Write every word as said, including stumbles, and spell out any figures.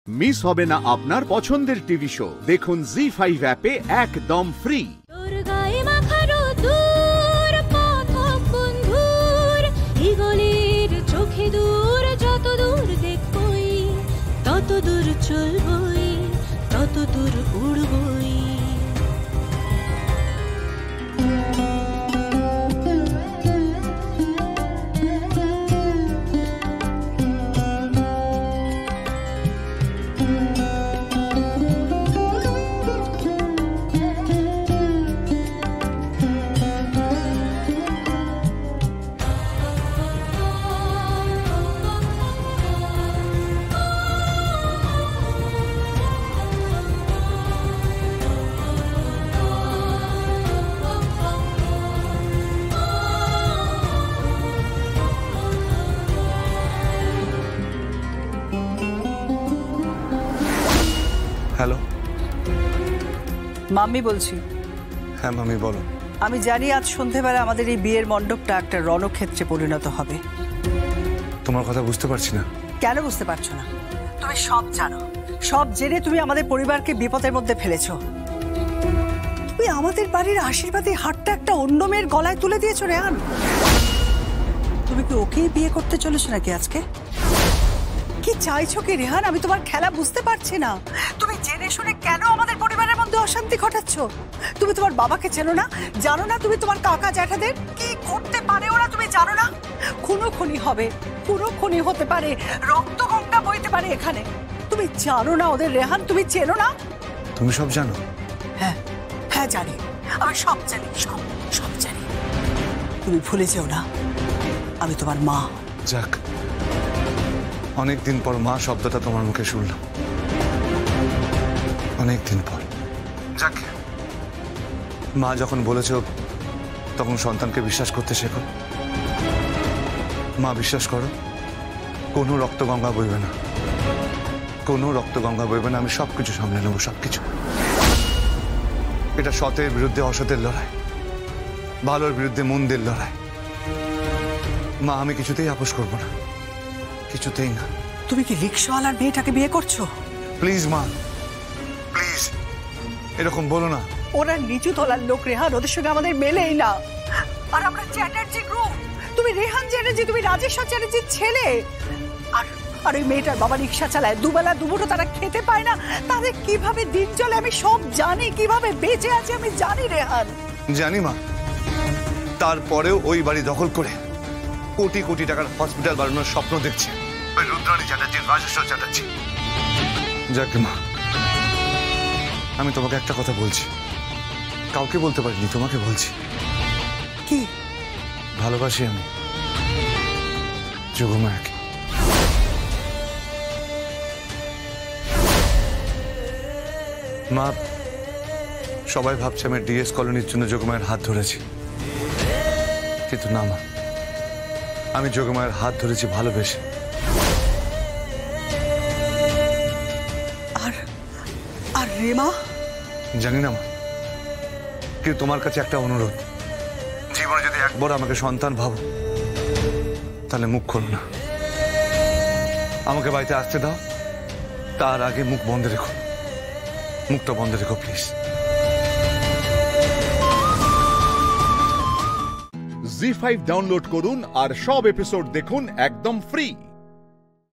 Miss হবে না আপনার পছন্দের টিভি শো। দেখুন জি ফাইভ অ্যাপে একদম ফ্রি। চোখে দূর যত দূর দেখবই, তত দূর চলবই, তত দূর উড়বই। হ্যালো, মাম্মি বলছি। হ্যাঁ মাম্মি বলো। আমি জানি আজ সন্ধেবেলা আমাদের এই বিয়ের মণ্ডপটা একটা রণক্ষেত্রে পরিণত হবে। তোমার কথা বুঝতে পারছি না। কেন বুঝতে পারছো না? তুমি সব জানো, সব জেনে তুমি আমাদের পরিবারকে বিপদের মধ্যে ফেলেছো। তুমি আমাদের বাড়ির আশীর্বাদী হাতটা একটা অন্য মেয়ের গলায় তুলে দিয়েছো রেহান। তুমি কি ওকেই বিয়ে করতে চলেছো নাকি আজকে? কি চাইছো কি রেহান? আমি তোমার খেলা বুঝতে পারছি না। তুমি জেনে শুনে কেন আমাদের পরিবারের মধ্যে অশান্তি ঘটাচ্ছ? তুমি তোমার বাবাকে চেনো না? জানো না তুমি তোমার কাকা জ্যাঠাদের কি করতে পারে ওরা? তুমি জানো না? খুনো খুনি হবে, খুনো খুনি হতে পারে, রক্ত গঙ্গা বইতে পারে এখানে। তুমি জানো না ওদের রেহান? তুমি চেনো না? তুমি সব জানো? হ্যাঁ হ্যাঁ জানি, আমি সব জানি, সব সব জানি। তুমি ভুলে যেও না আমি তোমার মা। যাক, অনেকদিন পর মা শব্দটা তোমার মুখে শুনলাম, অনেকদিন পর। যাক, মা যখন বলেছ তখন সন্তানকে বিশ্বাস করতে শেখো। মা বিশ্বাস করো, কোনো রক্তগঙ্গা বইবে না, কোনো রক্তগঙ্গা বইবে না। আমি সবকিছু সামনে নেবো, সবকিছু। এটা সতের বিরুদ্ধে অসতের লড়াই, ভালোর বিরুদ্ধে মন্দের লড়াই। মা, আমি কিছুতেই আপোষ করবো না, কিছুতেই না। তুমি কি রিক্সাওয়ালার মেয়েটাকে বিয়ে করছো? প্লিজ মা, প্লিজ এরকম বলো না। ওরা নিচু তলার লোক রেহান, ওদের সঙ্গে আমাদের মেলেই না। আর আমরা চ্যাটার্জি গ্রুপ। তুমি রেহান চ্যাটার্জি, তুমি রাজেশ্বর চ্যাটার্জির ছেলে। আর আর ওই মেয়েটার বাবা রিক্সা চালায়, দুবেলা দুপুরও তারা খেতে পায় না। তাদের কিভাবে দিন চলে আমি সব জানি, কিভাবে বেঁচে আছে আমি জানি রেহান। জানি মা, তারপরেও ওই বাড়ি দখল করে কোটি কোটি টাকার হসপিটাল বানানোর স্বপ্ন দেখছে ওই রুদ্রাণী চ্যাটার্জি, রাজেশ্বর চ্যাটার্জি। যাক মা, আমি তোমাকে একটা কথা বলছি, কাউকে বলতে পারিনি, তোমাকে বলছি। কি? ভালোবাসি আমি যোগমায়াকে। মা, সবাই ভাবছে আমি ডিএস কলোনির জন্য যোগমায়ের হাত ধরেছি, কিন্তু না মা, আমি যোগমায়ের হাত ধরেছি ভালোবেসে। আর আর রেমা? জানি না মা, কিন্তু তোমার কাছে একটা অনুরোধ, জীবনে যদি একবার আমাকে সন্তান ভাবো তাহলে মুখ খোলো না। আমাকে বাড়িতে আসতে দাও, তার আগে মুখ বন্ধ রেখো, মুখটা বন্ধ রেখো প্লিজ। জি ফাইভ ডাউনলোড করুন আর সব এপিসোড দেখুন একদম ফ্রি।